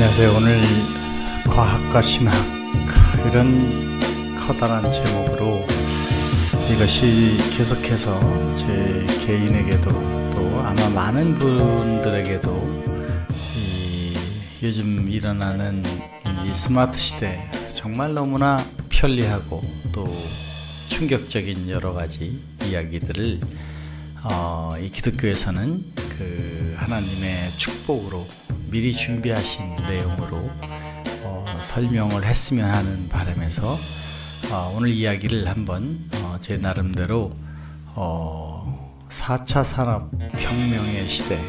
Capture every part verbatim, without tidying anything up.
안녕하세요. 오늘 과학과 신학 이런 커다란 제목으로 이것이 계속해서 제 개인에게도 또 아마 많은 분들에게도 이 요즘 일어나는 이 스마트 시대 정말 너무나 편리하고 또 충격적인 여러 가지 이야기들을 어, 이 기독교에서는 그 하나님의 축복으로 미리 준비하신 내용으로 어, 설명을 했으면 하는 바람에서 어, 오늘 이야기를 한번 어, 제 나름대로 어, 사 차 산업혁명의 시대,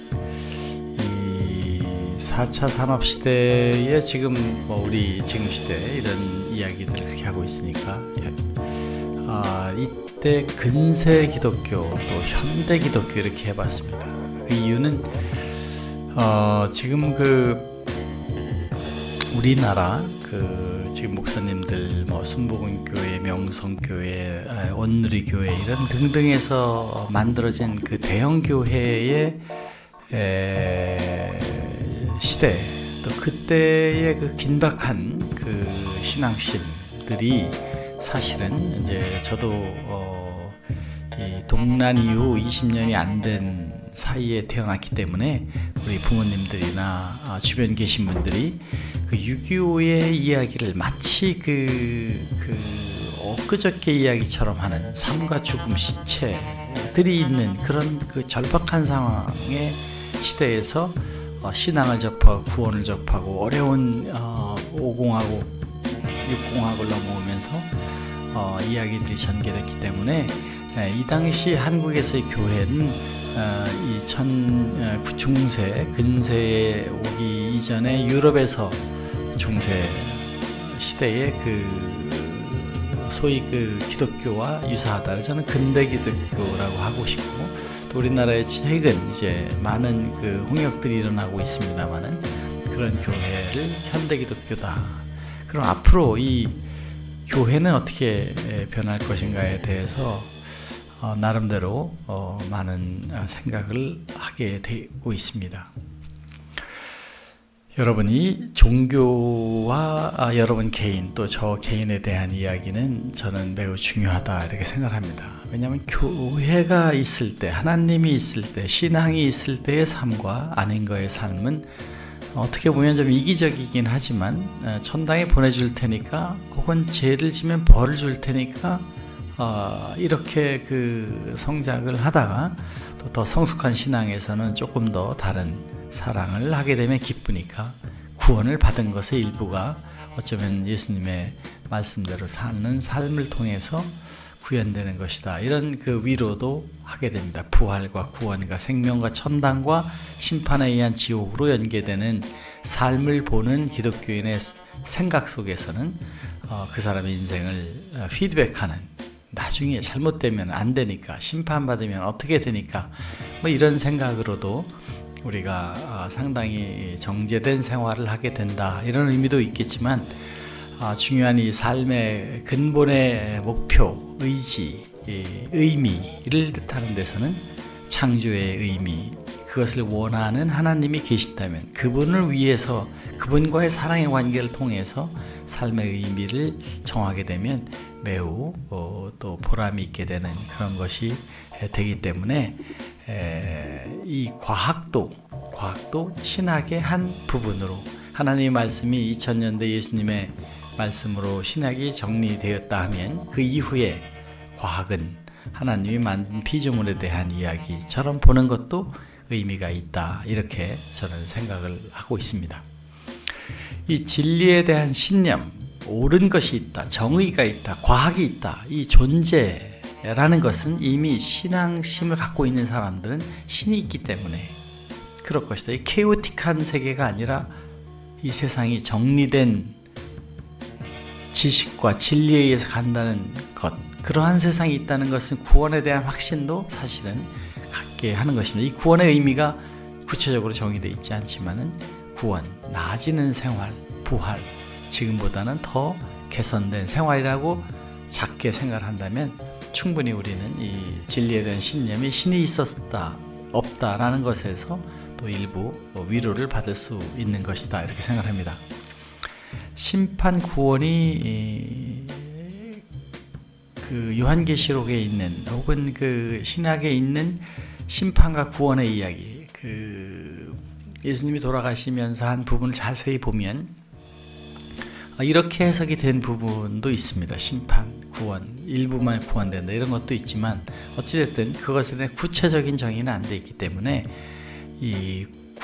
이 사 차 산업시대에 지금 뭐 우리 지금 시대 이런 이야기들을 그렇게 하고 있으니까 아, 이때 근세 기독교 또 현대 기독교 이렇게 해봤습니다. 그 이유는 어, 지금 그 우리나라 그 지금 목사님들 뭐 순복음교회, 명성교회, 온누리교회 이런 등등에서 만들어진 그 대형 교회의 에, 시대, 또 그때의 그 긴박한 그 신앙심들이 사실은 이제 저도 어, 이 동란 이후 이십 년이 안 된 사이에 태어났기 때문에 우리 부모님들이나 주변 계신 분들이 그 육이오의 이야기를 마치 그, 그 엊그저께 이야기처럼 하는 삶과 죽음 시체들이 있는 그런 그 절박한 상황의 시대에서 어, 신앙을 접하고 구원을 접하고 어려운 어, 오공하고 육공학을 넘어오면서 어, 이야기들이 전개됐기 때문에 네, 이 당시 한국에서의 교회는 어, 이 천, 어, 중세, 근세에 오기 이전에 유럽에서 중세 시대의 그 소위 그 기독교와 유사하다. 저는 근대 기독교라고 하고 싶고, 또 우리나라에 최근 이제 많은 그 홍역들이 일어나고 있습니다만은 그런 교회를 현대 기독교다. 그럼 앞으로 이 교회는 어떻게 변할 것인가에 대해서 어, 나름대로 어, 많은 생각을 하게 되고 있습니다. 여러분이 종교와 아, 여러분 개인 또 저 개인에 대한 이야기는 저는 매우 중요하다 이렇게 생각합니다. 왜냐하면 교회가 있을 때, 하나님이 있을 때, 신앙이 있을 때의 삶과 아닌 거의 삶은 어떻게 보면 좀 이기적이긴 하지만 천당에 보내줄 테니까 혹은 죄를 지면 벌을 줄 테니까 어, 이렇게 그 성장을 하다가 또 더 성숙한 신앙에서는 조금 더 다른 사랑을 하게 되면 기쁘니까 구원을 받은 것의 일부가 어쩌면 예수님의 말씀대로 사는 삶을 통해서 구현되는 것이다. 이런 그 위로도 하게 됩니다. 부활과 구원과 생명과 천당과 심판에 의한 지옥으로 연계되는 삶을 보는 기독교인의 생각 속에서는 어, 그 사람의 인생을 피드백하는, 나중에 잘못되면 안 되니까, 심판받으면 어떻게 되니까, 뭐 이런 생각으로도 우리가 상당히 정제된 생활을 하게 된다. 이런 의미도 있겠지만, 중요한 이 삶의 근본의 목표, 의지, 의미를 뜻하는 데서는 창조의 의미, 그것을 원하는 하나님이 계신다면 그분을 위해서, 그분과의 사랑의 관계를 통해서 삶의 의미를 정하게 되면 매우 어, 또 보람이 있게 되는 그런 것이 되기 때문에 에, 이 과학도 과학도 신학의 한 부분으로, 하나님의 말씀이 이천 년대 예수님의 말씀으로 신학이 정리되었다 하면 그 이후에 과학은 하나님이 만든 피조물에 대한 이야기처럼 보는 것도 의미가 있다. 이렇게 저는 생각을 하고 있습니다. 이 진리에 대한 신념, 옳은 것이 있다, 정의가 있다, 과학이 있다, 이 존재라는 것은 이미 신앙심을 갖고 있는 사람들은 신이 있기 때문에 그럴 것이다. 이 케오틱한 세계가 아니라 이 세상이 정리된 지식과 진리에 의해서 간다는 것, 그러한 세상이 있다는 것은 구원에 대한 확신도 사실은 갖게 하는 것입니다. 이 구원의 의미가 구체적으로 정의되어 있지 않지만은 구원, 나아지는 생활, 부활, 지금보다는 더 개선된 생활이라고 작게 생각을 한다면 충분히 우리는 이 진리에 대한 신념이 신이 있었다, 없다라는 것에서 또 일부 위로를 받을 수 있는 것이다 이렇게 생각합니다. 심판 구원이 그 요한계시록에 있는 혹은 그 신약에 있는 심판과 구원의 이야기, 그 예수님이 돌아가시면서 한 부분을 자세히 보면 이렇게 해석이 된 부분도 있습니다. 심판, 구원, 일부만 구원된다 이런 것도 있지만 어찌됐든 그것에 대한 구체적인 정의는 안 돼 있기 때문에 이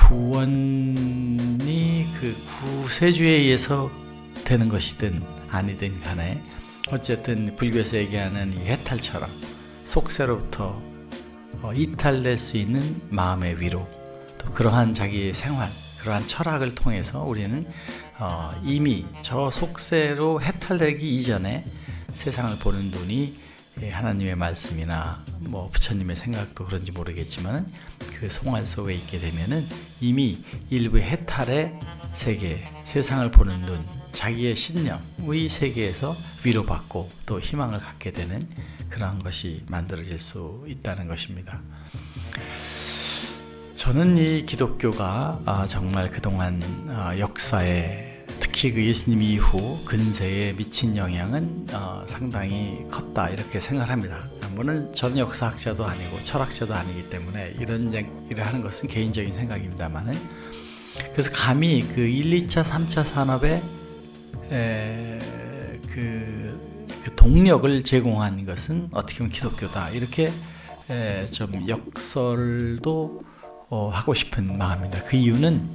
구원이 그 구세주에 의해서 되는 것이든 아니든 간에 어쨌든 불교에서 얘기하는 이 해탈처럼 속세로부터 이탈될 수 있는 마음의 위로, 또 그러한 자기의 생활, 그러한 철학을 통해서 우리는 어, 이미 저 속세로 해탈되기 이전에 세상을 보는 눈이 하나님의 말씀이나 뭐 부처님의 생각도 그런지 모르겠지만 그 송알 속에 있게 되면은 이미 일부 해탈의 세계, 세상을 보는 눈, 자기의 신념의 세계에서 위로받고 또 희망을 갖게 되는 그러한 것이 만들어질 수 있다는 것입니다. 저는 이 기독교가 정말 그동안 역사에 특히 그 예수님 이후 근세에 미친 영향은 상당히 컸다 이렇게 생각합니다. 물론 저는 역사학자도 아니고 철학자도 아니기 때문에 이런 일을 하는 것은 개인적인 생각입니다만은, 그래서 감히 그 일, 이 차, 삼 차 산업에 에, 그, 그 동력을 제공한 것은 어떻게 보면 기독교다 이렇게 에, 좀 역설도 어, 하고 싶은 마음입니다. 그 이유는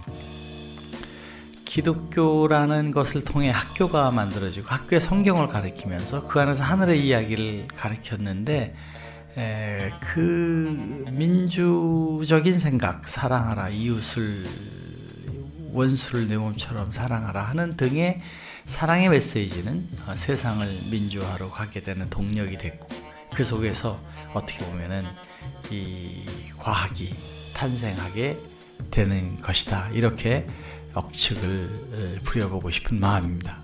기독교라는 것을 통해 학교가 만들어지고 학교에 성경을 가르치면서 그 안에서 하늘의 이야기를 가르쳤는데 에, 그 민주적인 생각, 사랑하라, 이웃을 원수를 내 몸처럼 사랑하라 하는 등의 사랑의 메시지는 세상을 민주화로 가게 되는 동력이 됐고, 그 속에서 어떻게 보면은 이 과학이 탄생하게 되는 것이다 이렇게 억측을 부려보고 싶은 마음입니다.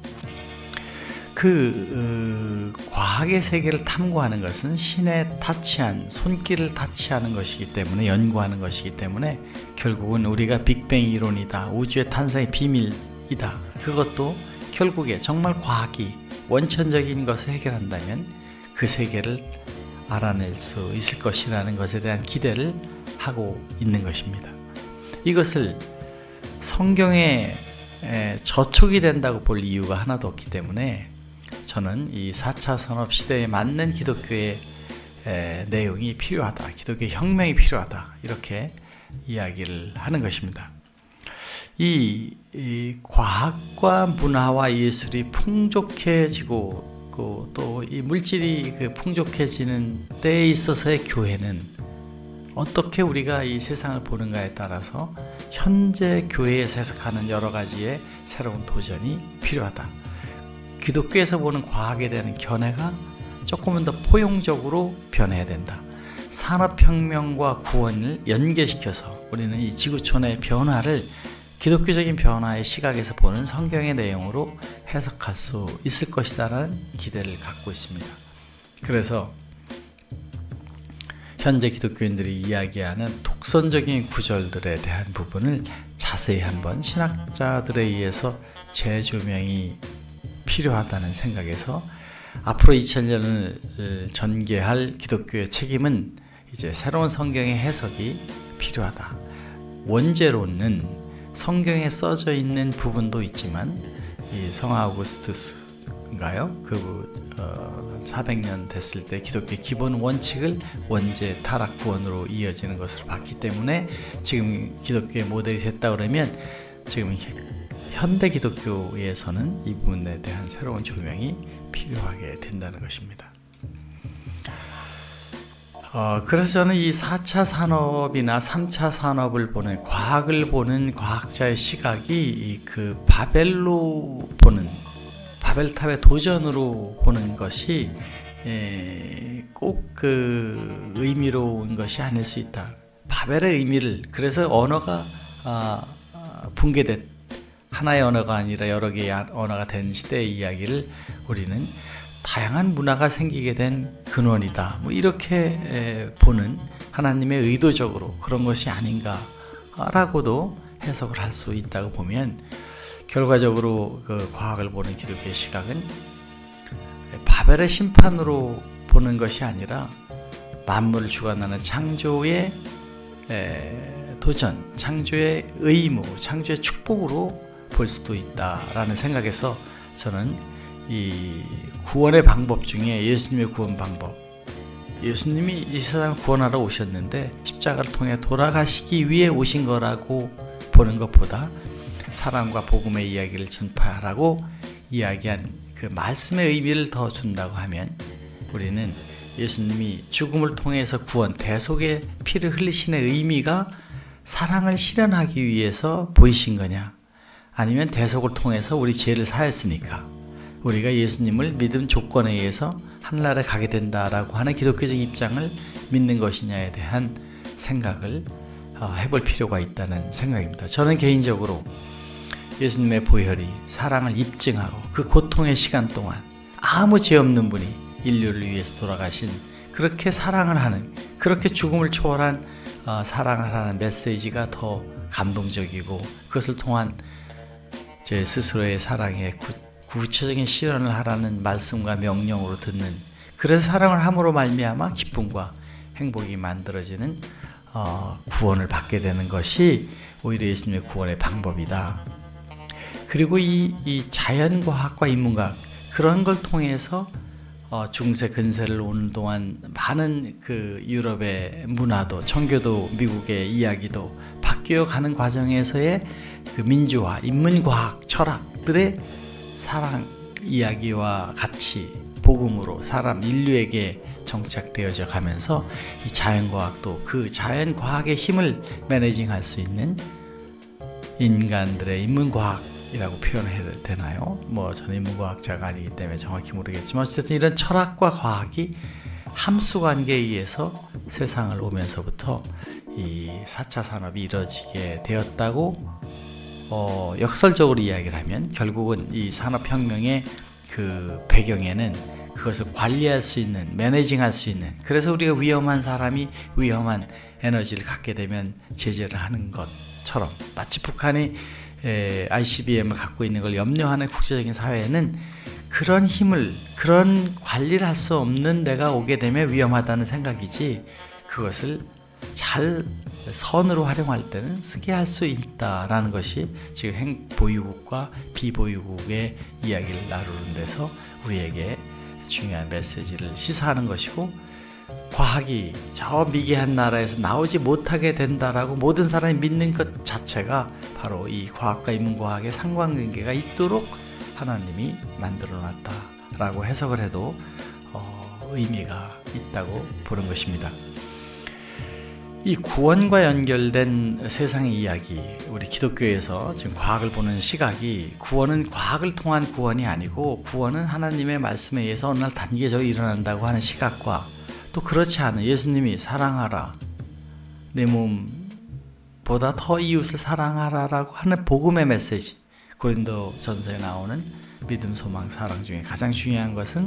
그 어, 과학의 세계를 탐구하는 것은 신의 타치한 손길을 타치하는 것이기 때문에, 연구하는 것이기 때문에 결국은 우리가 빅뱅 이론이다, 우주의 탄생의 비밀이다, 그것도 결국에 정말 과학이 원천적인 것을 해결한다면 그 세계를 알아낼 수 있을 것이라는 것에 대한 기대를 하고 있는 것입니다. 이것을 성경에 저촉이 된다고 볼 이유가 하나도 없기 때문에 저는 이 사 차 산업 시대에 맞는 기독교의 내용이 필요하다, 기독교의 혁명이 필요하다 이렇게 이야기를 하는 것입니다. 이, 이 과학과 문화와 예술이 풍족해지고 또 이 물질이 그 풍족해지는 때에 있어서의 교회는 어떻게 우리가 이 세상을 보는가에 따라서 현재 교회에서 해석하는 여러 가지의 새로운 도전이 필요하다. 기독교에서 보는 과학에 대한 견해가 조금은 더 포용적으로 변해야 된다. 산업혁명과 구원을 연계시켜서 우리는 이 지구촌의 변화를 기독교적인 변화의 시각에서 보는 성경의 내용으로 해석할 수 있을 것이다라는 기대를 갖고 있습니다. 그래서 현재 기독교인들이 이야기하는 독선적인 구절들에 대한 부분을 자세히 한번 신학자들에 의해서 재조명이 필요하다는 생각에서 앞으로 이천 년을 전개할 기독교의 책임은 이제 새로운 성경의 해석이 필요하다. 원제로는 성경에 써져 있는 부분도 있지만 이 성 아우구스투스인가요? 그 어, 사백 년 됐을 때 기독교의 기본 원칙을 원죄, 타락, 구원으로 이어지는 것으로 봤기 때문에 지금 기독교의 모델이 됐다 그러면 지금 현대 기독교에서는 이 부분에 대한 새로운 조명이 필요하게 된다는 것입니다. 어, 그래서 저는 이 사 차 산업이나 삼 차 산업을 보는, 과학을 보는 과학자의 시각이 그 바벨로 보는, 바벨탑의 도전으로 보는 것이 꼭 그 의미로운 것이 아닐 수 있다. 바벨의 의미를, 그래서 언어가 아, 붕괴됐, 하나의 언어가 아니라 여러 개의 언어가 된 시대의 이야기를 우리는 다양한 문화가 생기게 된 근원이다, 뭐 이렇게 보는 하나님의 의도적으로 그런 것이 아닌가 라고도 해석을 할 수 있다고 보면, 결과적으로 그 과학을 보는 기독교의 시각은 바벨의 심판으로 보는 것이 아니라 만물을 주관하는 창조의 도전, 창조의 의무, 창조의 축복으로 볼 수도 있다라는 생각에서 저는 이 구원의 방법 중에 예수님의 구원 방법, 예수님이 이 세상을 구원하러 오셨는데 십자가를 통해 돌아가시기 위해 오신 거라고 보는 것보다 사랑과 복음의 이야기를 전파하라고 이야기한 그 말씀의 의미를 더 준다고 하면, 우리는 예수님이 죽음을 통해서 구원, 대속의 피를 흘리신의 의미가 사랑을 실현하기 위해서 보이신 거냐, 아니면 대속을 통해서 우리 죄를 사했으니까 우리가 예수님을 믿음 조건에 의해서 하늘나라에 가게 된다라고 하는 기독교적 입장을 믿는 것이냐에 대한 생각을 해볼 필요가 있다는 생각입니다. 저는 개인적으로 예수님의 보혈이 사랑을 입증하고 그 고통의 시간 동안 아무 죄 없는 분이 인류를 위해서 돌아가신, 그렇게 사랑을 하는, 그렇게 죽음을 초월한 사랑을 하는 메시지가 더 감동적이고, 그것을 통한 제 스스로의 사랑의 구, 구체적인 실현을 하라는 말씀과 명령으로 듣는, 그래서 사랑을 함으로 말미암아 기쁨과 행복이 만들어지는 어, 구원을 받게 되는 것이 오히려 예수님의 구원의 방법이다. 그리고 이, 이 자연과학과 인문과학, 그런 걸 통해서 어, 중세 근세를 오는 동안 많은 그 유럽의 문화도, 청교도, 미국의 이야기도 바뀌어 가는 과정에서의 그 민주화, 인문과학, 철학들의 사랑 이야기와 같이 복음으로 사람, 인류에게 정착되어져 가면서 이 자연과학도 그 자연과학의 힘을 매니징할 수 있는 인간들의 인문과학이라고 표현해야 되나요? 뭐 저는 인문과학자가 아니기 때문에 정확히 모르겠지만, 어쨌든 이런 철학과 과학이 함수관계에 의해서 세상을 오면서부터 이 사 차 산업이 이루어지게 되었다고 어, 역설적으로 이야기를 하면, 결국은 이 산업혁명의 그 배경에는 그것을 관리할 수 있는, 매니징할 수 있는, 그래서 우리가 위험한 사람이 위험한 에너지를 갖게 되면 제재를 하는 것처럼, 마치 북한이 에, 아이씨비엠을 갖고 있는 걸 염려하는 국제적인 사회에는 그런 힘을, 그런 관리를 할 수 없는 데가 오게 되면 위험하다는 생각이지, 그것을 잘 선으로 활용할 때는 쓰게 할 수 있다라는 것이 지금 행 보유국과 비보유국의 이야기를 나누는 데서 우리에게 중요한 메시지를 시사하는 것이고, 과학이 저 미개한 나라에서 나오지 못하게 된다라고 모든 사람이 믿는 것 자체가 바로 이 과학과 인문과학의 상관관계가 있도록 하나님이 만들어 놨다라고 해석을 해도 어, 의미가 있다고 보는 것입니다. 이 구원과 연결된 세상의 이야기, 우리 기독교에서 지금 과학을 보는 시각이, 구원은 과학을 통한 구원이 아니고 구원은 하나님의 말씀에 의해서 어느 날 단계적으로 일어난다고 하는 시각과, 또 그렇지 않은 예수님이 사랑하라, 내 몸보다 더 이웃을 사랑하라라고 하는 복음의 메시지, 고린도 전서에 나오는 믿음, 소망, 사랑 중에 가장 중요한 것은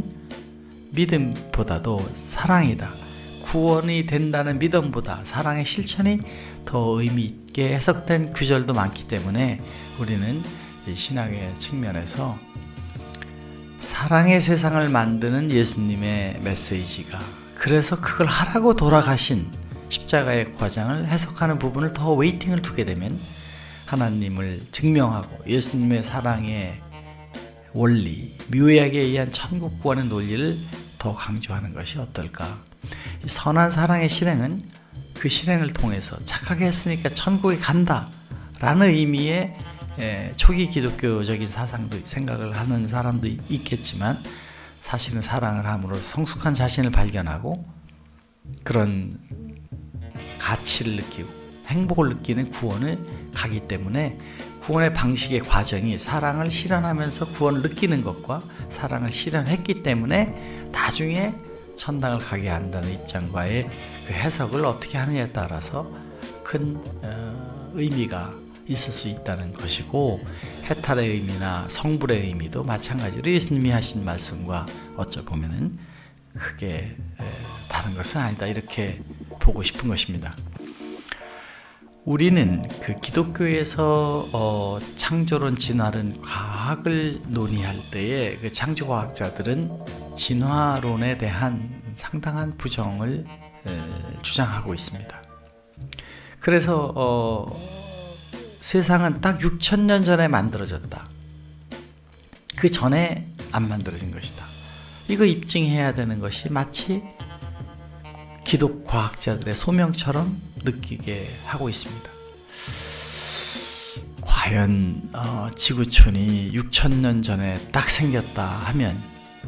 믿음보다도 사랑이다. 구원이 된다는 믿음보다 사랑의 실천이 더 의미 있게 해석된 구절도 많기 때문에, 우리는 이 신학의 측면에서 사랑의 세상을 만드는 예수님의 메시지가, 그래서 그걸 하라고 돌아가신 십자가의 과정을 해석하는 부분을 더 웨이팅을 두게 되면 하나님을 증명하고 예수님의 사랑의 원리, 묘약에 의한 천국 구원의 논리를 더 강조하는 것이 어떨까. 선한 사랑의 실행은 그 실행을 통해서 착하게 했으니까 천국에 간다 라는 의미의 초기 기독교적인 사상도, 생각을 하는 사람도 있겠지만, 사실은 사랑을 함으로써 성숙한 자신을 발견하고 그런 가치를 느끼고 행복을 느끼는 구원을 가기 때문에, 구원의 방식의 과정이 사랑을 실현하면서 구원을 느끼는 것과 사랑을 실현했기 때문에 나중에 천당을 가게 한다는 입장과의 그 해석을 어떻게 하느냐에 따라서 큰 어, 의미가 있을 수 있다는 것이고, 해탈의 의미나 성불의 의미도 마찬가지로 예수님이 하신 말씀과 어쩌보면은 크게 에, 다른 것은 아니다, 이렇게 보고 싶은 것입니다. 우리는 그 기독교에서 어, 창조론, 진화론, 과학을 논의할 때에 그 창조과학자들은 진화론에 대한 상당한 부정을 에, 주장하고 있습니다. 그래서 어, 세상은 딱 육천 년 전에 만들어졌다. 그 전에 안 만들어진 것이다. 이거 입증해야 되는 것이 마치 기독과학자들의 소명처럼 느끼게 하고 있습니다. 과연 어, 지구촌이 육천 년 전에 딱 생겼다 하면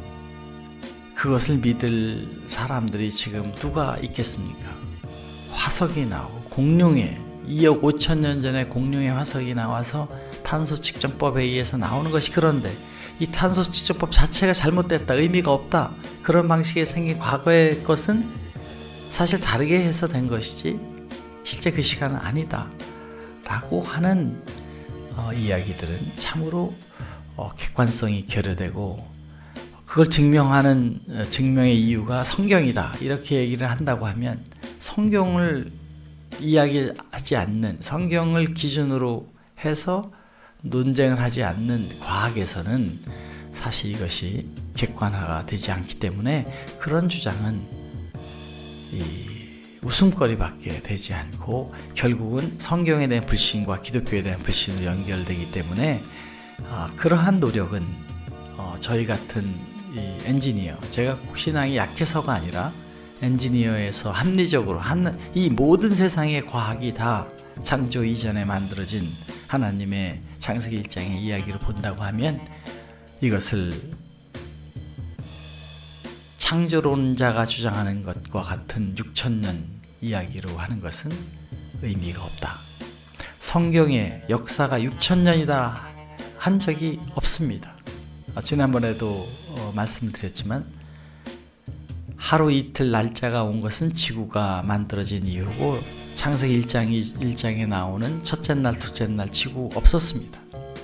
그것을 믿을 사람들이 지금 누가 있겠습니까? 화석이 나오고 공룡의 이억 오천 년 전에 공룡의 화석이 나와서 탄소 측정법에 의해서 나오는 것이, 그런데 이 탄소 측정법 자체가 잘못됐다, 의미가 없다, 그런 방식에 생긴 과거의 것은 사실 다르게 해서 된 것이지 실제 그 시간은 아니다 라고 하는 어, 이야기들은 참으로 어, 객관성이 결여되고, 그걸 증명하는 어, 증명의 이유가 성경이다 이렇게 얘기를 한다고 하면, 성경을 이야기하지 않는, 성경을 기준으로 해서 논쟁을 하지 않는 과학에서는 사실 이것이 객관화가 되지 않기 때문에 그런 주장은 이 웃음거리밖에 되지 않고 결국은 성경에 대한 불신과 기독교에 대한 불신으로 연결되기 때문에 아, 그러한 노력은 어, 저희 같은 이 엔지니어, 제가 꼭 신앙이 약해서가 아니라 엔지니어에서 합리적으로 한, 이 모든 세상의 과학이 다 창조 이전에 만들어진 하나님의 창세기 일 장의 이야기를 본다고 하면 이것을 창조론자가 주장하는 것과 같은 육천 년 이야기로 하는 것은 의미가 없다. 성경의 역사가 육천 년이다 한 적이 없습니다. 지난번에도 어, 말씀드렸지만 하루 이틀 날짜가 온 것은 지구가 만들어진 이유고, 창세기 일 장, 일 장에 나오는 첫째 날, 둘째 날 지구 없었습니다.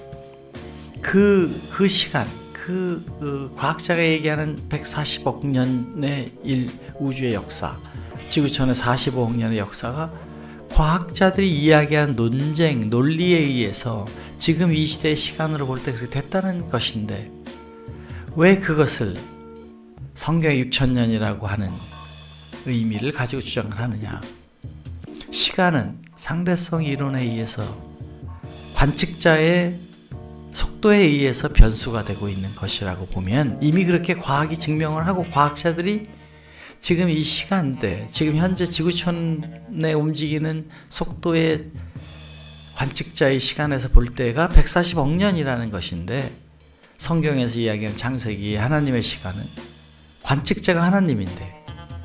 그, 그 시간, 그, 그 과학자가 얘기하는 백사십억 년의 일, 우주의 역사, 지구촌의 사십오억 년의 역사가 과학자들이 이야기한 논쟁, 논리에 의해서 지금 이 시대의 시간으로 볼 때 그렇게 됐다는 것인데, 왜 그것을 성경의 육천 년이라고 하는 의미를 가지고 주장을 하느냐? 시간은 상대성 이론에 의해서 관측자의 속도에 의해서 변수가 되고 있는 것이라고 보면, 이미 그렇게 과학이 증명을 하고 과학자들이 지금 이 시간대, 지금 현재 지구촌에 움직이는 속도의 관측자의 시간에서 볼 때가 백사십억 년이라는 것인데, 성경에서 이야기하는 창세기 하나님의 시간은 관측자가 하나님인데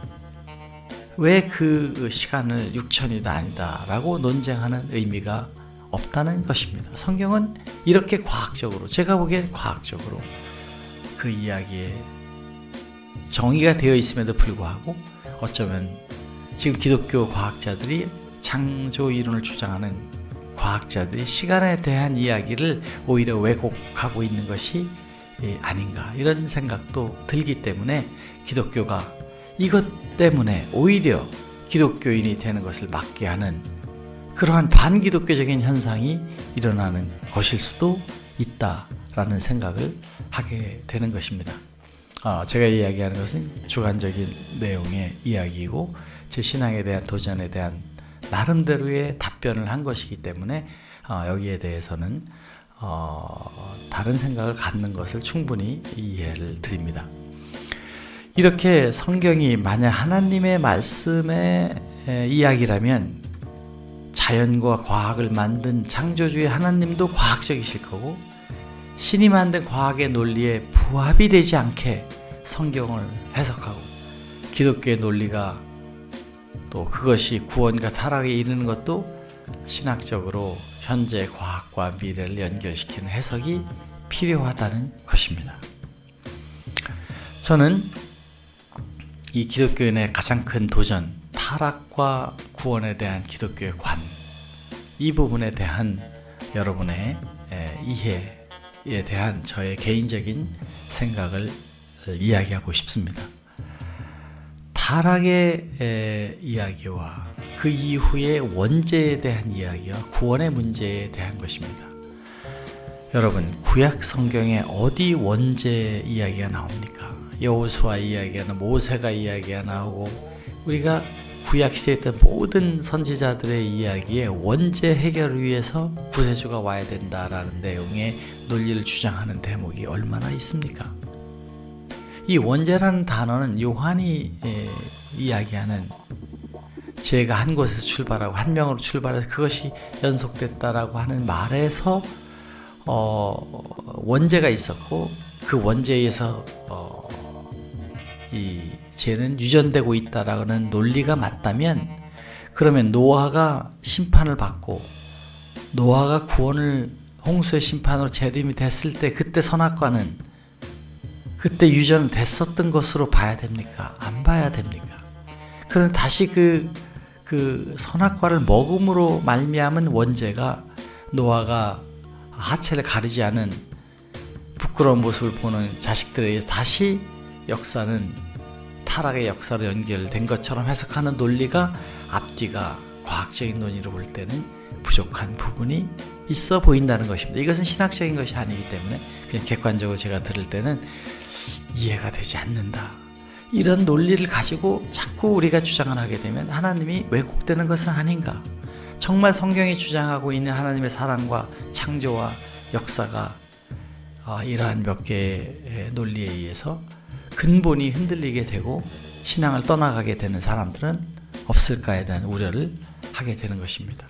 왜 그 시간을 육천이다 아니다 라고 논쟁하는 의미가 없다는 것입니다. 성경은 이렇게 과학적으로, 제가 보기엔 과학적으로 그 이야기에 정의가 되어 있음에도 불구하고 어쩌면 지금 기독교 과학자들이, 창조 이론을 주장하는 과학자들이 시간에 대한 이야기를 오히려 왜곡하고 있는 것이 아닌가, 이런 생각도 들기 때문에 기독교가 이것 때문에 오히려 기독교인이 되는 것을 막게 하는 그러한 반기독교적인 현상이 일어나는 것일 수도 있다라는 생각을 하게 되는 것입니다. 어, 제가 이야기하는 것은 주관적인 내용의 이야기이고 제 신앙에 대한 도전에 대한 나름대로의 답변을 한 것이기 때문에 어, 여기에 대해서는 어, 다른 생각을 갖는 것을 충분히 이해를 드립니다. 이렇게 성경이 만약 하나님의 말씀의 이야기라면 자연과 과학을 만든 창조주의 하나님도 과학적이실 거고, 신이 만든 과학의 논리에 부합이 되지 않게 성경을 해석하고, 기독교의 논리가 또 그것이 구원과 타락에 이르는 것도 신학적으로 현재 과학과 미래를 연결시키는 해석이 필요하다는 것입니다. 저는 이 기독교인의 가장 큰 도전, 타락과 구원에 대한 기독교의 관, 이 부분에 대한 여러분의 이해에 대한 저의 개인적인 생각을 이야기하고 싶습니다. 타락의 에, 이야기와 그 이후의 원죄에 대한 이야기와 구원의 문제에 대한 것입니다. 여러분, 구약 성경에 어디 원죄 이야기가 나옵니까? 여호수아 이야기가, 모세가 이야기가 나오고, 우리가 구약 시대에 있던 모든 선지자들의 이야기에 원죄 해결을 위해서 구세주가 와야 된다라는 내용의 논리를 주장하는 대목이 얼마나 있습니까? 이 원죄라는 단어는 요한이 에, 이야기하는 죄가 한 곳에서 출발하고 한 명으로 출발해서 그것이 연속됐다라고 하는 말에서 어, 원죄가 있었고, 그 원죄에 의해서 어, 이 죄는 유전되고 있다라는 논리가 맞다면, 그러면 노아가 심판을 받고 노아가 구원을 홍수의 심판으로 재림이 됐을 때 그때 선악과는 그때 유전 됐었던 것으로 봐야 됩니까? 안 봐야 됩니까? 그럼 다시 그, 그 선악과를 먹음으로 말미암은 원죄가, 노아가 하체를 가리지 않은 부끄러운 모습을 보는 자식들에게 다시 역사는 타락의 역사로 연결된 것처럼 해석하는 논리가 앞뒤가 과학적인 논의로 볼 때는 부족한 부분이 있어 보인다는 것입니다. 이것은 신학적인 것이 아니기 때문에 그냥 객관적으로 제가 들을 때는 이해가 되지 않는다. 이런 논리를 가지고 자꾸 우리가 주장을 하게 되면 하나님이 왜곡되는 것은 아닌가? 정말 성경이 주장하고 있는 하나님의 사랑과 창조와 역사가 이러한 몇 개의 논리에 의해서 근본이 흔들리게 되고 신앙을 떠나가게 되는 사람들은 없을까에 대한 우려를 하게 되는 것입니다.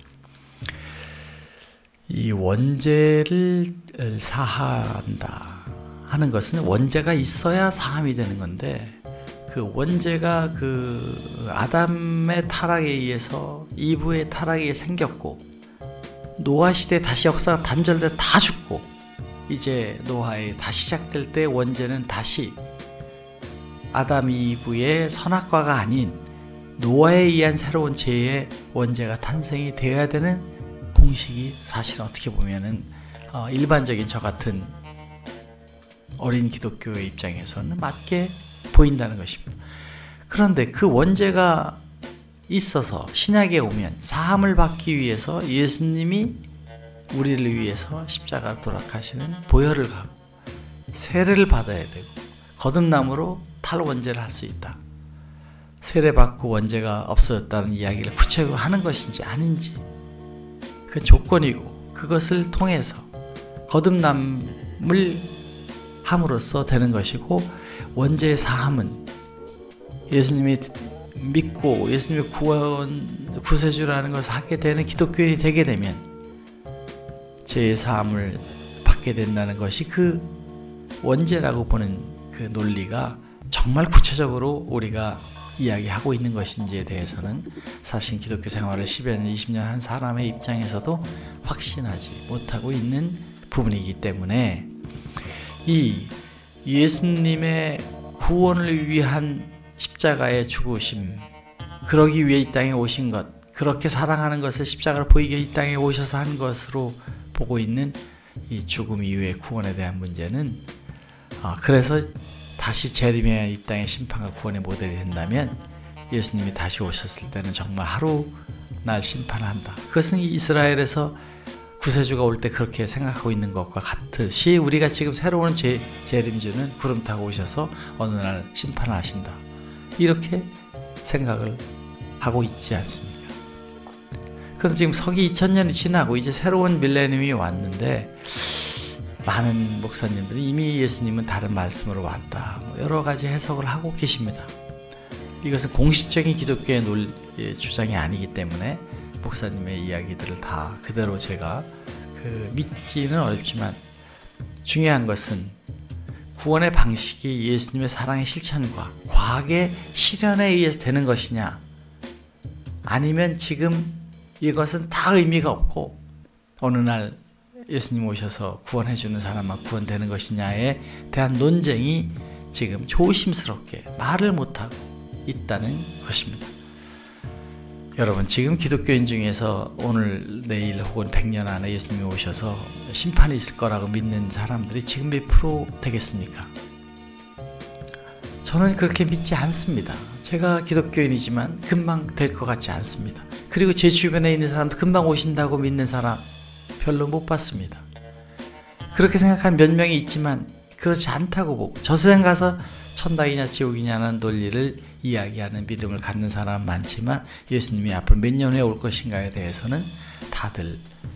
이 원죄를 사한다 하는 것은 원죄가 있어야 사함이 되는 건데, 그 원죄가 그 아담의 타락에 의해서 이브의 타락에 생겼고, 노아 시대 다시 역사가 단절돼 다 죽고, 이제 노아에 다시 시작될 때 원죄는 다시 아담 이브의 선악과가 아닌 노아에 의한 새로운 죄의 원죄가 탄생이 되어야 되는 공식이 사실 어떻게 보면은 어, 일반적인 저 같은 어린 기독교의 입장에서는 맞게 보인다는 것입니다. 그런데 그 원죄가 있어서 신약에 오면 사함을 받기 위해서 예수님이 우리를 위해서 십자가로 돌아가시는 보혈을 가고 세례를 받아야 되고 거듭남으로 탈원죄를 할 수 있다. 세례받고 원죄가 없어졌다는 이야기를 구체적으로 하는 것인지 아닌지, 그 조건이고 그것을 통해서 거듭남을 함으로써 되는 것이고, 원죄의 사함은 예수님이 믿고 예수님의 구원, 구세주라는 것을 하게 되는 기독교인이 되게 되면 죄의 사함을 받게 된다는 것이 그 원죄라고 보는 그 논리가 정말 구체적으로 우리가 이야기하고 있는 것인지에 대해서는 사실 기독교 생활을 십여 년, 이십 년 한 사람의 입장에서도 확신하지 못하고 있는 부분이기 때문에, 이 예수님의 구원을 위한 십자가의 죽으심, 그러기 위해 이 땅에 오신 것, 그렇게 사랑하는 것을 십자가로 보이게 이 땅에 오셔서 한 것으로 보고 있는 이 죽음 이후의 구원에 대한 문제는, 어, 그래서 다시 재림의 이 땅의 심판과 구원의 모델이 된다면 예수님이 다시 오셨을 때는 정말 하루 날 심판을 한다. 그것은 이스라엘에서 구세주가 올 때 그렇게 생각하고 있는 것과 같듯이 우리가 지금 새로운 재, 재림주는 구름 타고 오셔서 어느 날 심판을 하신다. 이렇게 생각을 하고 있지 않습니까? 그런데 지금 서기 이천 년이 지나고 이제 새로운 밀레니엄이 왔는데, 많은 목사님들이 이미 예수님은 다른 말씀으로 왔다, 여러 가지 해석을 하고 계십니다. 이것은 공식적인 기독교의 논, 주장이 아니기 때문에 목사님의 이야기들을 다 그대로 제가 그 믿기는 어렵지만, 중요한 것은 구원의 방식이 예수님의 사랑의 실천과 과학의 실현에 의해서 되는 것이냐, 아니면 지금 이것은 다 의미가 없고 어느 날 예수님 오셔서 구원해 주는 사람만 구원되는 것이냐에 대한 논쟁이 지금 조심스럽게 말을 못하고 있다는 것입니다. 여러분, 지금 기독교인 중에서 오늘 내일 혹은 백 년 안에 예수님이 오셔서 심판이 있을 거라고 믿는 사람들이 지금 몇 프로 되겠습니까? 저는 그렇게 믿지 않습니다. 제가 기독교인이지만 금방 될 것 같지 않습니다. 그리고 제 주변에 있는 사람도 금방 오신다고 믿는 사람 별로 못 봤습니다. 그렇게 생각한 몇 명이 있지만 그렇지 않다고 보고, 저 세상 가서 천당이냐 지옥이냐는 논리를 이야기하는 믿음을 갖는 사람은 많지만 예수님이 앞으로 몇 년 후에 올 것인가에 대해서는 다들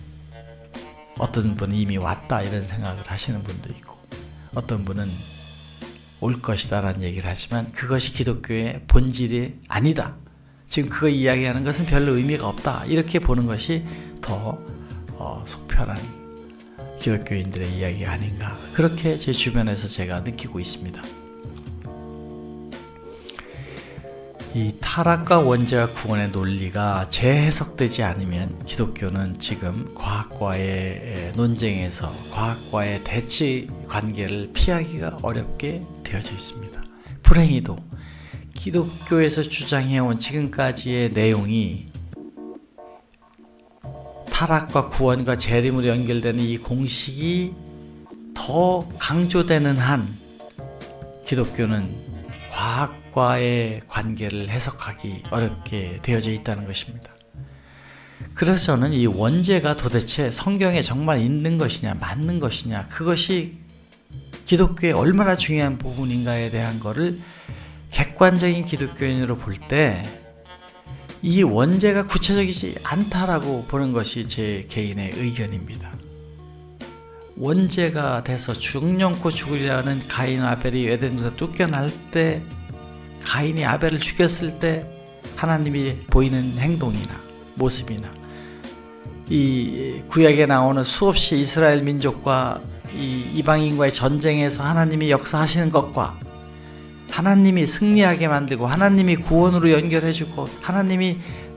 어떤 분은 이미 왔다 이런 생각을 하시는 분도 있고, 어떤 분은 올 것이다 라는 얘기를 하지만 그것이 기독교의 본질이 아니다, 지금 그거 이야기하는 것은 별로 의미가 없다, 이렇게 보는 것이 더 어, 속편한 기독교인들의 이야기가 아닌가, 그렇게 제 주변에서 제가 느끼고 있습니다. 이 타락과 원죄와 구원의 논리가 재해석되지 않으면 기독교는 지금 과학과의 논쟁에서 과학과의 대치 관계를 피하기가 어렵게 되어져 있습니다. 불행히도 기독교에서 주장해온 지금까지의 내용이 타락과 구원과 재림으로 연결되는 이 공식이 더 강조되는 한 기독교는 과학과의 관계를 해석하기 어렵게 되어져 있다는 것입니다. 그래서 저는 이 원죄가 도대체 성경에 정말 있는 것이냐 맞는 것이냐, 그것이 기독교의 얼마나 중요한 부분인가에 대한 것을 객관적인 기독교인으로 볼 때 이 원죄가 구체적이지 않다라고 보는 것이 제 개인의 의견입니다. 원죄가 돼서 죽념고 죽으려는 가인 아벨이 에덴에서 쫓겨날 때, 가인이 아벨을 죽였을 때 하나님이 보이는 행동이나 모습이나, 이 구약에 나오는 수없이 이스라엘 민족과 이 이방인과의 전쟁에서 하나님이 역사하시는 것과, 하나님이 승리하게 만들고 하나님이 구원으로 연결해주고 하나님이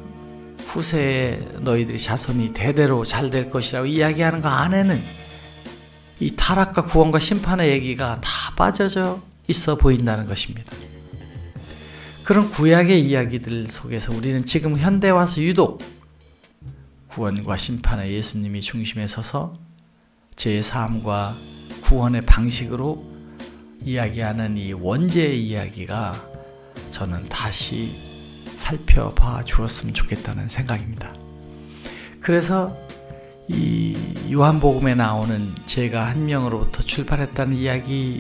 후세에 너희들이 자손이 대대로 잘 될 것이라고 이야기하는 거 안에는 이 타락과 구원과 심판의 얘기가 다 빠져져 있어 보인다는 것입니다. 그런 구약의 이야기들 속에서 우리는 지금 현대 와서 유독 구원과 심판의 예수님이 중심에 서서 제사함과 구원의 방식으로 이야기하는 이 원죄의 이야기가 저는 다시 살펴봐 주었으면 좋겠다는 생각입니다. 그래서 이 요한복음에 나오는 제가 한 명으로부터 출발했다는 이야기에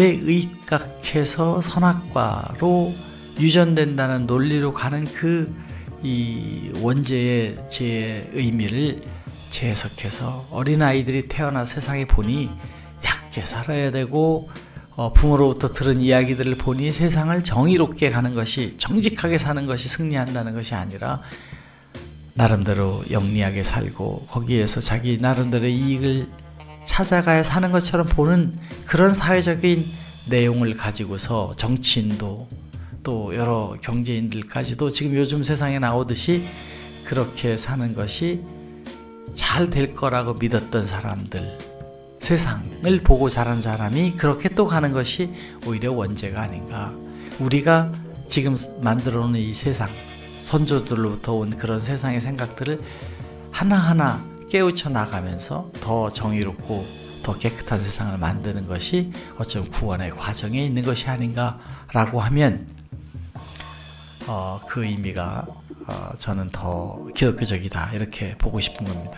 의각해서 선악과로 유전된다는 논리로 가는 그 이 원죄의 제 의미를 재해석해서 어린아이들이 태어나 세상에 보니 얕게 살아야 되고, 어, 부모로부터 들은 이야기들을 보니 세상을 정의롭게 가는 것이, 정직하게 사는 것이 승리한다는 것이 아니라 나름대로 영리하게 살고 거기에서 자기 나름대로의 이익을 찾아가야 사는 것처럼 보는 그런 사회적인 내용을 가지고서 정치인도 또 여러 경제인들까지도 지금 요즘 세상에 나오듯이 그렇게 사는 것이 잘 될 거라고 믿었던 사람들, 세상을 보고 자란 사람이 그렇게 또 가는 것이 오히려 원죄가 아닌가. 우리가 지금 만들어 놓은 이 세상, 선조들로부터 온 그런 세상의 생각들을 하나하나 깨우쳐 나가면서 더 정의롭고 더 깨끗한 세상을 만드는 것이 어쩌면 구원의 과정에 있는 것이 아닌가라고 하면 어, 그 의미가 어, 저는 더 기독교적이다, 이렇게 보고 싶은 겁니다.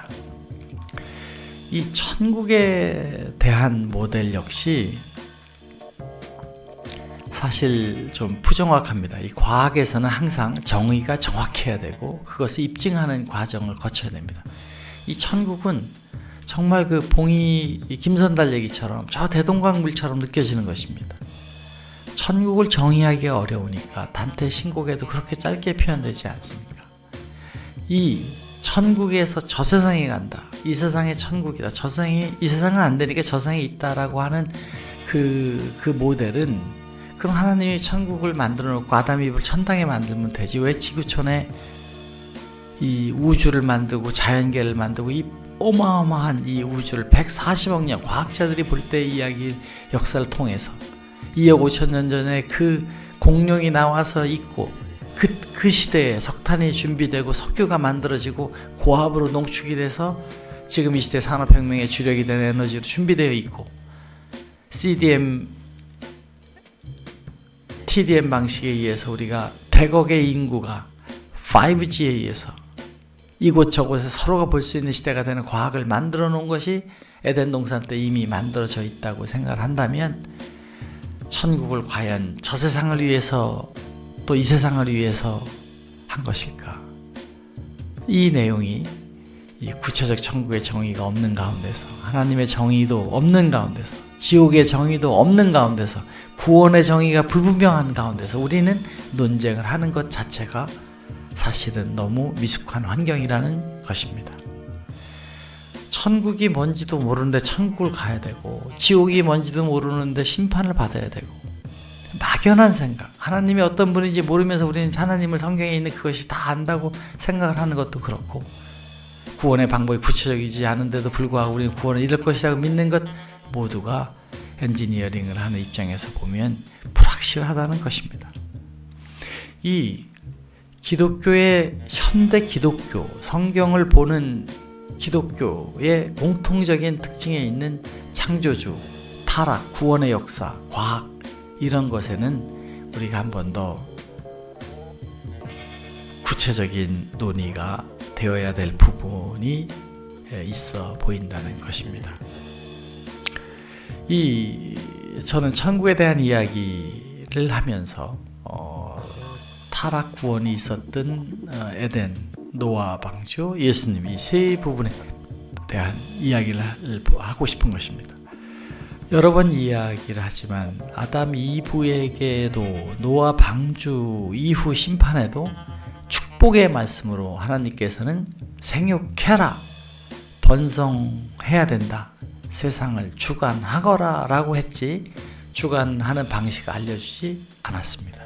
이 천국에 대한 모델 역시 사실 좀 부정확합니다. 이 과학에서는 항상 정의가 정확해야 되고 그것을 입증하는 과정을 거쳐야 됩니다. 이 천국은 정말 그 봉이 김선달 얘기처럼 저 대동강물처럼 느껴지는 것입니다. 천국을 정의하기가 어려우니까 단테 신곡에도 그렇게 짧게 표현되지 않습니까? 이 천국에서 저 세상에 간다, 이 세상의 천국이다, 저 세상이, 이 세상은 안 되니까 저 세상에 있다라고 하는 그, 그 모델은, 그럼 하나님이 천국을 만들어 놓고 아담 이브를 천당에 만들면 되지 왜 지구촌에 이 우주를 만들고 자연계를 만들고 이 어마어마한 이 우주를 백사십억 년, 과학자들이 볼 때 이야기 역사를 통해서 이억 오천 년 전에 그 공룡이 나와서 있고 그, 그 시대에 석탄이 준비되고 석유가 만들어지고 고압으로 농축이 돼서 지금 이 시대 산업혁명의 주력이 된 에너지로 준비되어 있고 씨디엠 티디엠 방식에 의해서 우리가 백억의 인구가 파이브지에 의해서 이곳저곳에 서로가 볼 수 있는 시대가 되는 과학을 만들어 놓은 것이 에덴 동산 때 이미 만들어져 있다고 생각을 한다면 천국을 과연 저 세상을 위해서 또 이 세상을 위해서 한 것일까? 이 내용이 이 구체적 천국의 정의가 없는 가운데서, 하나님의 정의도 없는 가운데서, 지옥의 정의도 없는 가운데서, 구원의 정의가 불분명한 가운데서 우리는 논쟁을 하는 것 자체가 사실은 너무 미숙한 환경이라는 것입니다. 천국이 뭔지도 모르는데 천국을 가야 되고, 지옥이 뭔지도 모르는데 심판을 받아야 되고, 막연한 생각, 하나님이 어떤 분인지 모르면서 우리는 하나님을 성경에 있는 그것이 다 안다고 생각을 하는 것도 그렇고, 구원의 방법이 구체적이지 않은데도 불구하고 우리는 구원을 이룰 것이라고 믿는 것 모두가 엔지니어링을 하는 입장에서 보면 불확실하다는 것입니다. 이 기독교의 현대 기독교, 성경을 보는 기독교의 공통적인 특징에 있는 창조주, 타락, 구원의 역사, 과학, 이런 것에는 우리가 한 번 더 구체적인 논의가 되어야 될 부분이 있어 보인다는 것입니다. 이 저는 천국에 대한 이야기를 하면서 어, 타락 구원이 있었던 어, 에덴, 노아 방주, 예수님, 이 세 부분에 대한 이야기를 하고 싶은 것입니다. 여러 번 이야기를 하지만 아담 이브에게도 노아 방주 이후 심판에도 축복의 말씀으로 하나님께서는 생육해라, 번성해야 된다, 세상을 주관하거라 라고 했지, 주관하는 방식을 알려주지 않았습니다.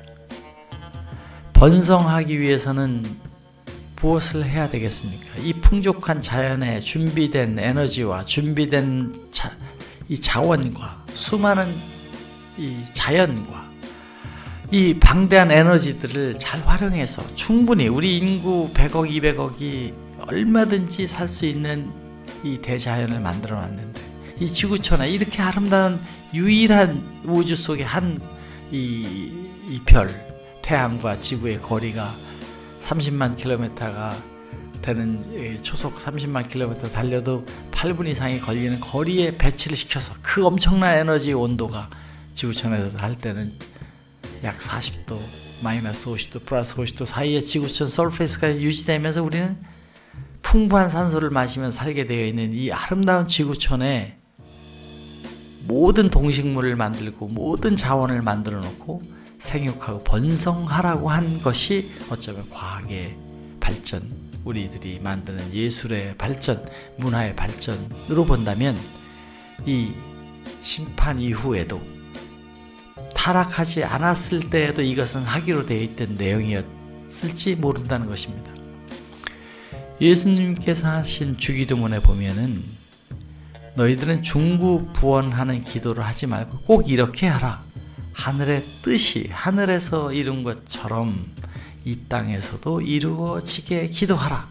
번성하기 위해서는 무엇을 해야 되겠습니까? 이 풍족한 자연에 준비된 에너지와 준비된 자, 이 자원과 수많은 이 자연과 이 방대한 에너지들을 잘 활용해서 충분히 우리 인구 백억, 이백억이 얼마든지 살 수 있는 이 대자연을 만들어 놨는데, 이 지구촌에 이렇게 아름다운 유일한 우주 속의 한 이 이 별, 태양과 지구의 거리가 삼십만 킬로미터가 되는, 초속 삼십만 킬로미터 달려도 팔 분 이상이 걸리는 거리에 배치를 시켜서 그 엄청난 에너지 온도가 지구촌에서 할 때는 약 사십 도, 마이너스 오십 도, 플러스 오십 도 사이에 지구촌 서페이스가 유지되면서 우리는 풍부한 산소를 마시면서 살게 되어 있는 이 아름다운 지구촌에 모든 동식물을 만들고 모든 자원을 만들어 놓고 생육하고 번성하라고 한 것이 어쩌면 과학의 발전, 우리들이 만드는 예술의 발전, 문화의 발전으로 본다면 이 심판 이후에도 타락하지 않았을 때에도 이것은 하기로 되어 있던 내용이었을지 모른다는 것입니다. 예수님께서 하신 주기도문에 보면은 너희들은 중구부원하는 기도를 하지 말고 꼭 이렇게 하라. 하늘의 뜻이 하늘에서 이룬 것처럼 이 땅에서도 이루어지게 기도하라.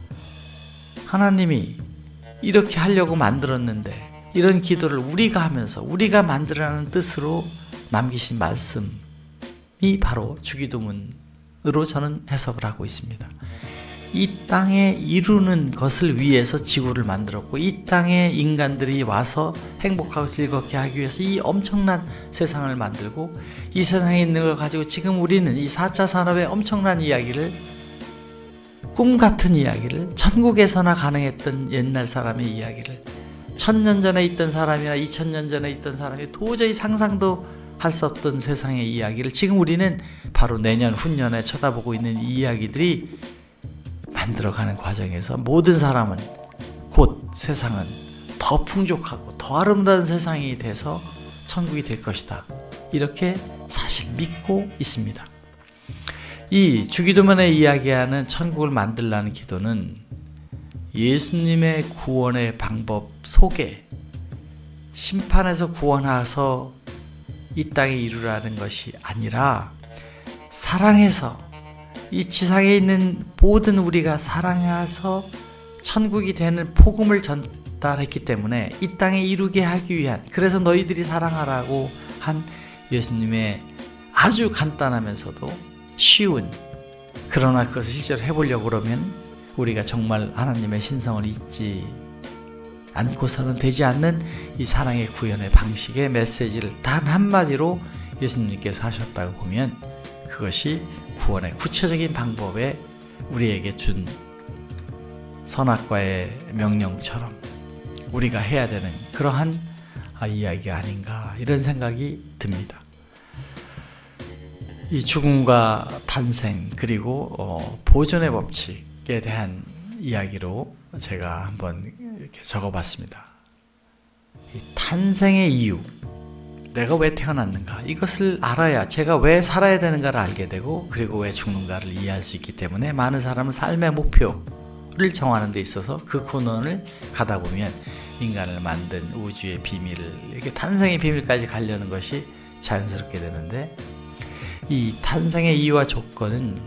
하나님이 이렇게 하려고 만들었는데 이런 기도를 우리가 하면서 우리가 만들라는 뜻으로 남기신 말씀이 바로 주기도문으로 저는 해석을 하고 있습니다. 이 땅에 이루는 것을 위해서 지구를 만들었고, 이 땅에 인간들이 와서 행복하고 즐겁게 하기 위해서 이 엄청난 세상을 만들고, 이 세상에 있는 걸 가지고 지금 우리는 이 사 차 산업의 엄청난 이야기를, 꿈 같은 이야기를, 천국에서나 가능했던 옛날 사람의 이야기를, 천년 전에 있던 사람이나 이천 년 전에 있던 사람이 도저히 상상도 할 수 없던 세상의 이야기를 지금 우리는 바로 내년 후년에 쳐다보고 있는 이 이야기들이 만들어가는 과정에서 모든 사람은, 곧 세상은 더 풍족하고 더 아름다운 세상이 돼서 천국이 될 것이다, 이렇게 사실 믿고 있습니다. 이 주기도문에 이야기하는 천국을 만들라는 기도는 예수님의 구원의 방법 속에 심판에서 구원하서 이 땅에 이루라는 것이 아니라 사랑해서, 이 지상에 있는 모든 우리가 사랑해서 천국이 되는 복음을 전달했기 때문에 이 땅에 이루게 하기 위한, 그래서 너희들이 사랑하라고 한 예수님의 아주 간단하면서도 쉬운, 그러나 그것을 실제로 해보려고 그러면 우리가 정말 하나님의 신성을 잊지 않고서는 되지 않는 이 사랑의 구현의 방식의 메시지를 단 한마디로 예수님께서 하셨다고 보면 그것이 구원의 구체적인 방법에 우리에게 준 선악과의 명령처럼 우리가 해야 되는 그러한 이야기가 아닌가, 이런 생각이 듭니다. 이 죽음과 탄생 그리고 어, 보존의 법칙에 대한 이야기로 제가 한번 이렇게 적어봤습니다. 이 탄생의 이유, 내가 왜 태어났는가, 이것을 알아야 제가 왜 살아야 되는가를 알게 되고, 그리고 왜 죽는가를 이해할 수 있기 때문에 많은 사람은 삶의 목표를 정하는 데 있어서 그 근원을 가다 보면 인간을 만든 우주의 비밀을, 이렇게 탄생의 비밀까지 가려는 것이 자연스럽게 되는데, 이 탄생의 이유와 조건은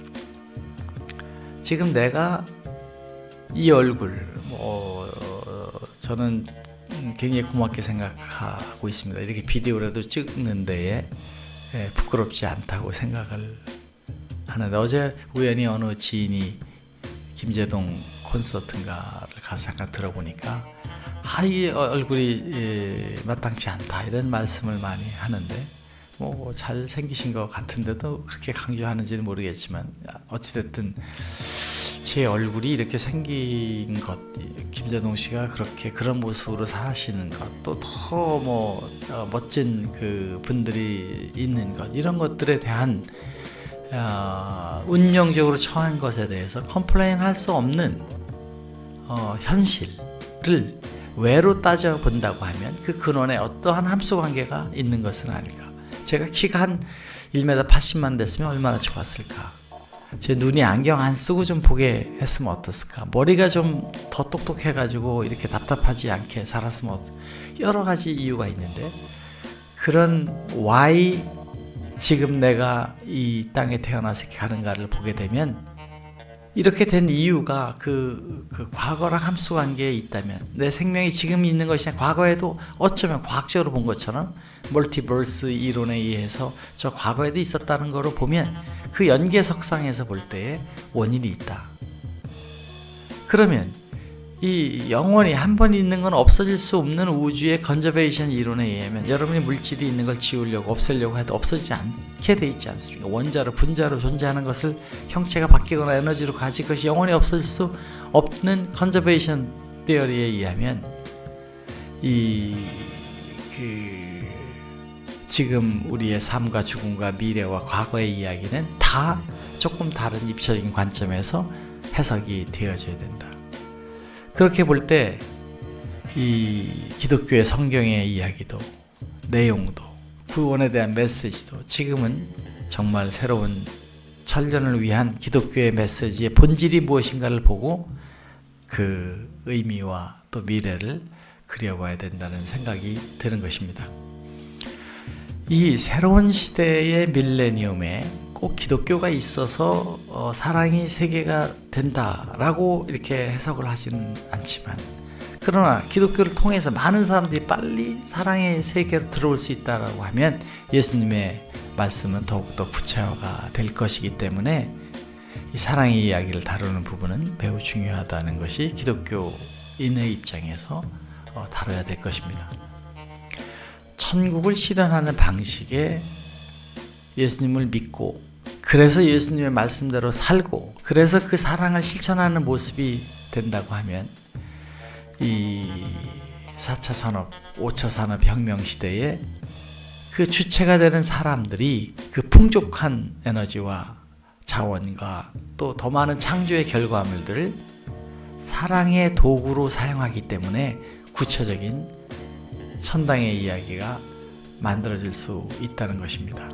지금 내가 이 얼굴, 뭐 어, 저는 굉장히 고맙게 생각하고 있습니다. 이렇게 비디오라도 찍는 데에 예, 부끄럽지 않다고 생각을 하는데, 어제 우연히 어느 지인이 김제동 콘서트인가를 가서 잠깐 들어보니까 아, 이 얼굴이 예, 마땅치 않다, 이런 말씀을 많이 하는데, 뭐 잘생기신 것 같은데도 그렇게 강조하는지는 모르겠지만 어찌됐든 제 얼굴이 이렇게 생긴 것, 김제동 씨가 그렇게 그런 모습으로 사시는 것, 또 더 뭐 어, 멋진 그 분들이 있는 것, 이런 것들에 대한 어, 운명적으로 처한 것에 대해서 컴플레인 할 수 없는 어, 현실을 왜로 따져본다고 하면 그 근원에 어떠한 함수관계가 있는 것은 아닐까. 제가 키가 한 일 미터 팔십만 됐으면 얼마나 좋았을까. 제 눈이 안경 안 쓰고 좀 보게 했으면 어떻을까. 머리가 좀 더 똑똑해가지고 이렇게 답답하지 않게 살았으면 어떨까. 여러 가지 이유가 있는데, 그런 why 지금 내가 이 땅에 태어나서 이렇게 가는가를 보게 되면, 이렇게 된 이유가 그, 그 과거랑 함수관계에 있다면, 내 생명이 지금 있는 것이 아니라 과거에도 어쩌면 과학적으로 본 것처럼 멀티버스 이론에 의해서 저 과거에도 있었다는 거로 보면 그 연계석상에서 볼 때에 원인이 있다. 그러면 이 영원히 한 번 있는 건 없어질 수 없는 우주의 컨저베이션 이론에 의하면 여러분이 물질이 있는 걸 지우려고 없애려고 해도 없어지지 않게 돼 있지 않습니까? 원자로 분자로 존재하는 것을 형체가 바뀌거나 에너지로 가질 것이 영원히 없어질 수 없는 컨저베이션 테어리에 의하면 이 그 지금 우리의 삶과 죽음과 미래와 과거의 이야기는 다 조금 다른 입체적인 관점에서 해석이 되어져야 된다. 그렇게 볼 때 이 기독교의 성경의 이야기도, 내용도, 구원에 대한 메시지도 지금은 정말 새로운 천년을 위한 기독교의 메시지의 본질이 무엇인가를 보고 그 의미와 또 미래를 그려봐야 된다는 생각이 드는 것입니다. 이 새로운 시대의 밀레니엄에 꼭 기독교가 있어서 어, 사랑이 세계가 된다라고 이렇게 해석을 하지는 않지만, 그러나 기독교를 통해서 많은 사람들이 빨리 사랑의 세계로 들어올 수 있다라고 하면 예수님의 말씀은 더욱더 구체화가 될 것이기 때문에 이 사랑의 이야기를 다루는 부분은 매우 중요하다는 것이 기독교인의 입장에서 어, 다뤄야 될 것입니다. 천국을 실현하는 방식에 예수님을 믿고, 그래서 예수님의 말씀대로 살고, 그래서 그 사랑을 실천하는 모습이 된다고 하면 이 사 차 산업, 오 차 산업혁명 시대에 그 주체가 되는 사람들이 그 풍족한 에너지와 자원과 또 더 많은 창조의 결과물들을 사랑의 도구로 사용하기 때문에 구체적인 천당의 이야기가 만들어질 수 있다는 것입니다.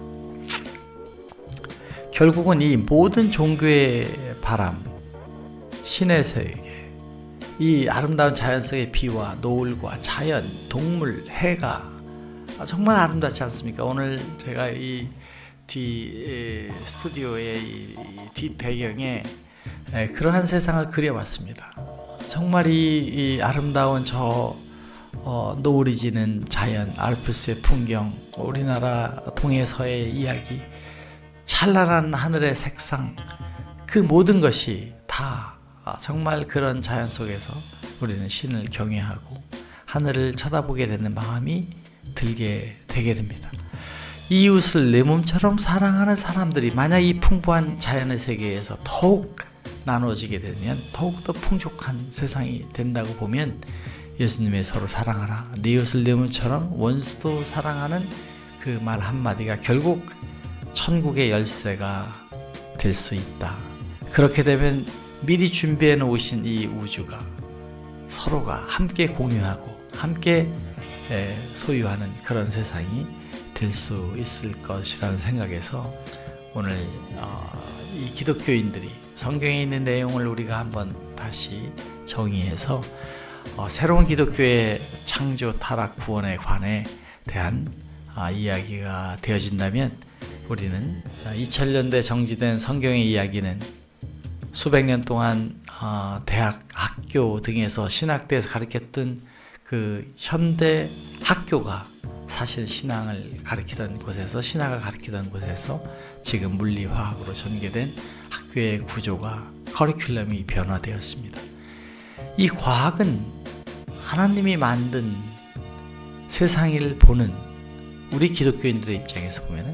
결국은 이 모든 종교의 바람, 신의 세계, 이 아름다운 자연 속의 비와 노을과 자연, 동물, 해가 정말 아름답지 않습니까? 오늘 제가 이 뒤 스튜디오의 이 뒷 배경에 그러한 세상을 그려봤습니다. 정말 이, 이 아름다운 저 어, 노을이 지는 자연, 알프스의 풍경, 우리나라 동해서의 이야기, 찬란한 하늘의 색상, 그 모든 것이 다 정말 그런 자연 속에서 우리는 신을 경외하고 하늘을 쳐다보게 되는 마음이 들게 되게 됩니다. 이웃을 내 몸처럼 사랑하는 사람들이 만약 이 풍부한 자연의 세계에서 더욱 나눠지게 되면 더욱더 풍족한 세상이 된다고 보면, 예수님의 서로 사랑하라, 네 이웃을 내 몸처럼 원수도 사랑하는 그 말 한마디가 결국 천국의 열쇠가 될 수 있다. 그렇게 되면 미리 준비해 놓으신 이 우주가 서로가 함께 공유하고 함께 소유하는 그런 세상이 될 수 있을 것이라는 생각에서 오늘 이 기독교인들이 성경에 있는 내용을 우리가 한번 다시 정의해서 새로운 기독교의 창조, 타락, 구원에 관해 대한 이야기가 되어진다면, 우리는 이천 년대 정지된 성경의 이야기는 수백 년 동안 대학, 학교 등에서 신학대에서 가르쳤던 그 현대 학교가 사실 신앙을 가르치던 곳에서, 신학을 가르치던 곳에서 지금 물리화학으로 전개된 학교의 구조가, 커리큘럼이 변화되었습니다. 이 과학은 하나님이 만든 세상을 보는 우리 기독교인들의 입장에서 보면은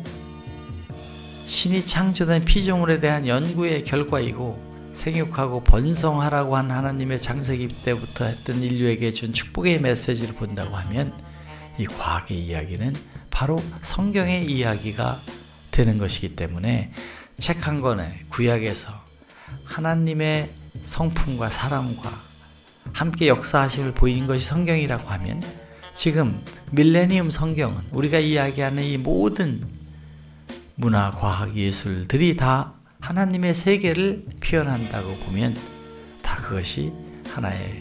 신이 창조된 피조물에 대한 연구의 결과이고, 생육하고 번성하라고 한 하나님의 창세기 때부터 했던 인류에게 준 축복의 메시지를 본다고 하면, 이 과학의 이야기는 바로 성경의 이야기가 되는 것이기 때문에, 책 한 권에 구약에서 하나님의 성품과 사랑과 함께 역사하심을 보인 것이 성경이라고 하면, 지금 밀레니엄 성경은 우리가 이야기하는 이 모든 문화, 과학, 예술들이 다 하나님의 세계를 표현한다고 보면 다 그것이 하나의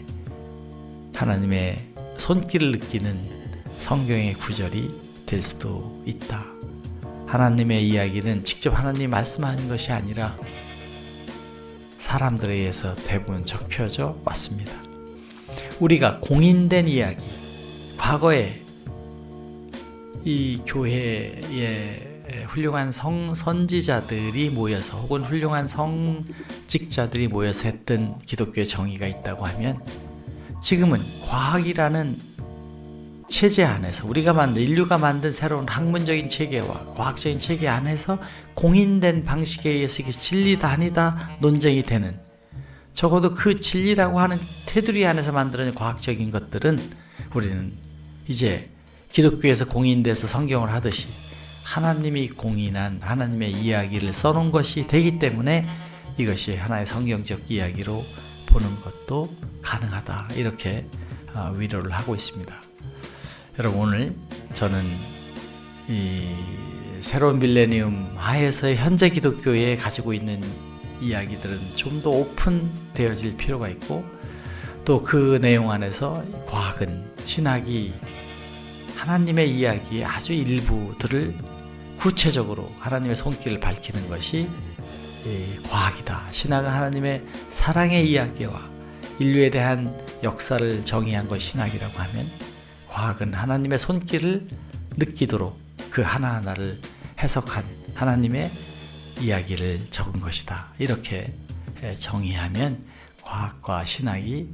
하나님의 손길을 느끼는 성경의 구절이 될 수도 있다. 하나님의 이야기는 직접 하나님이 말씀하는 것이 아니라 사람들에 의해서 대부분 적혀져 왔습니다. 우리가 공인된 이야기, 과거에 이 교회의 훌륭한 성, 선지자들이 모여서 혹은 훌륭한 성직자들이 모여서 했던 기독교의 정의가 있다고 하면, 지금은 과학이라는 체제 안에서, 우리가 만든, 인류가 만든 새로운 학문적인 체계와 과학적인 체계 안에서 공인된 방식에 의해서 이게 진리다 아니다 논쟁이 되는, 적어도 그 진리라고 하는 테두리 안에서 만들어진 과학적인 것들은 우리는 이제 기독교에서 공인돼서 성경을 하듯이 하나님이 공인한 하나님의 이야기를 써놓은 것이 되기 때문에 이것이 하나의 성경적 이야기로 보는 것도 가능하다, 이렇게 위로를 하고 있습니다. 여러분, 오늘 저는 이 새로운 밀레니엄 하에서의 현재 기독교에 가지고 있는 이야기들은 좀 더 오픈되어질 필요가 있고, 또 그 내용 안에서 과학은, 신학이 하나님의 이야기의 아주 일부들을 구체적으로 하나님의 손길을 밝히는 것이 과학이다. 신학은 하나님의 사랑의 이야기와 인류에 대한 역사를 정의한 것이 신학이라고 하면, 과학은 하나님의 손길을 느끼도록 그 하나하나를 해석한 하나님의 이야기를 적은 것이다. 이렇게 정의하면 과학과 신학이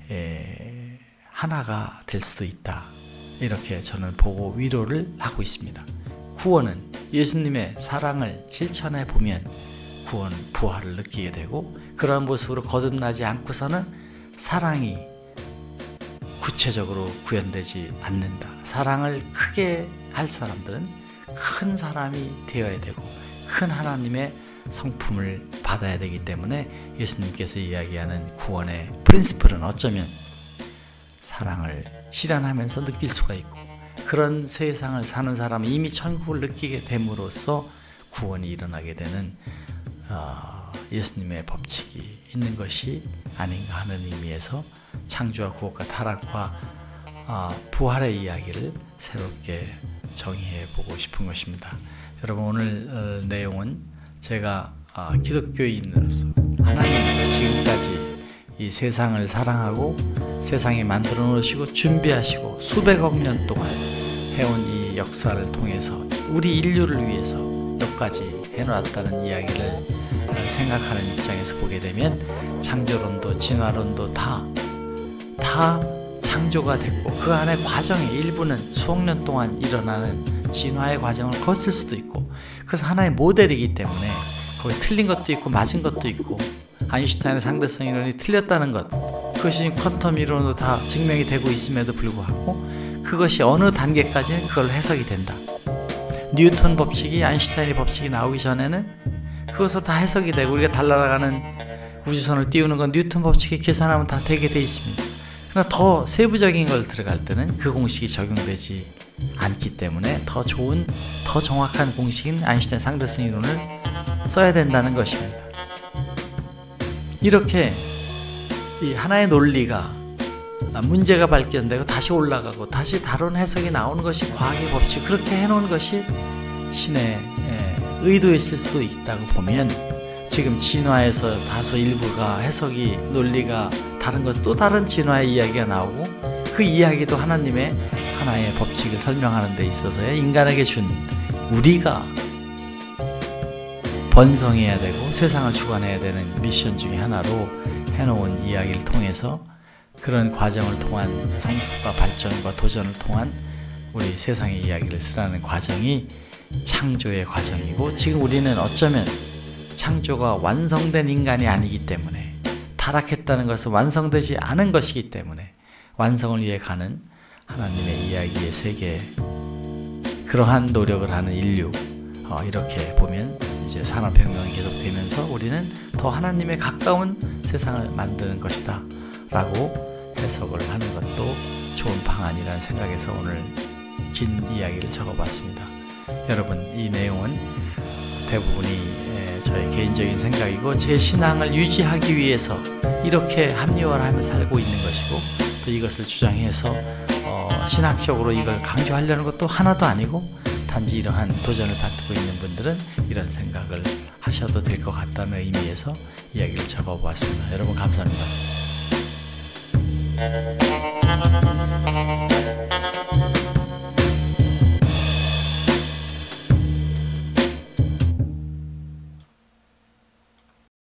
하나가 될 수도 있다. 이렇게 저는 보고 위로를 하고 있습니다. 구원은 예수님의 사랑을 실천해 보면 구원, 부활을 느끼게 되고, 그런 모습으로 거듭나지 않고서는 사랑이 구체적으로 구현되지 않는다. 사랑을 크게 할 사람들은 큰 사람이 되어야 되고 큰 하나님의 성품을 받아야 되기 때문에, 예수님께서 이야기하는 구원의 프린시플은 어쩌면 사랑을 실현하면서 느낄 수가 있고, 그런 세상을 사는 사람은 이미 천국을 느끼게 됨으로써 구원이 일어나게 되는 어, 예수님의 법칙이 있는 것이 아닌가 하는 의미에서 창조와 구원과 타락과 어, 부활의 이야기를 새롭게 정의해 보고 싶은 것입니다. 여러분, 오늘 어, 내용은 제가 어, 기독교인으로서 하나님이 지금까지 이 세상을 사랑하고 세상에 만들어 놓으시고 준비하시고 수백억 년 동안 해온 이 역사를 통해서 우리 인류를 위해서 여기까지 해놨다는 이야기를 생각하는 입장에서 보게 되면 창조론도 진화론도 다, 다 창조가 됐고 그 안에 과정의 일부는 수억 년 동안 일어나는 진화의 과정을 거칠 수도 있고 그래서 하나의 모델이기 때문에 거기 틀린 것도 있고 맞은 것도 있고 아인슈타인의 상대성 이론이 틀렸다는 것 그것이 퀀텀 이론으로 다 증명이 되고 있음에도 불구하고 그것이 어느 단계까지는 그걸 해석이 된다. 뉴턴 법칙이 아인슈타인의 법칙이 나오기 전에는 그것을 다 해석이 되고 우리가 달려나가는 우주선을 띄우는 건 뉴턴 법칙에 계산하면 다 되게 돼 있습니다. 그러나 더 세부적인 걸 들어갈 때는 그 공식이 적용되지 않기 때문에 더 좋은, 더 정확한 공식인 아인슈타인 상대성 이론을 써야 된다는 것입니다. 이렇게 이 하나의 논리가 문제가 발견되고 다시 올라가고 다시 다른 해석이 나오는 것이 과학의 법칙, 그렇게 해놓은 것이 신의 의도였을 수도 있다고 보면 지금 진화에서 다소 일부가 해석이 논리가 다른 것, 또 다른 진화의 이야기가 나오고 그 이야기도 하나님의 하나의 법칙을 설명하는 데 있어서의 인간에게 준 우리가 번성해야 되고 세상을 주관해야 되는 미션 중에 하나로 해놓은 이야기를 통해서 그런 과정을 통한 성숙과 발전과 도전을 통한 우리 세상의 이야기를 쓰라는 과정이 창조의 과정이고 지금 우리는 어쩌면 창조가 완성된 인간이 아니기 때문에 타락했다는 것은 완성되지 않은 것이기 때문에 완성을 위해 가는 하나님의 이야기의 세계 그러한 노력을 하는 인류 어, 이렇게 보면 이제 산업혁명이 계속되면서 우리는 더 하나님에 가까운 세상을 만드는 것이다 라고 해석을 하는 것도 좋은 방안이라는 생각에서 오늘 긴 이야기를 적어봤습니다. 여러분 이 내용은 대부분이 저의 개인적인 생각이고 제 신앙을 유지하기 위해서 이렇게 합리화를 하며 살고 있는 것이고 또 이것을 주장해서 어, 신학적으로 이걸 강조하려는 것도 하나도 아니고 단지 이러한 도전을 받고 있는 분들은 이런 생각을 하셔도 될 것 같다는 의미에서 이야기를 적어보았습니다. 여러분 감사합니다.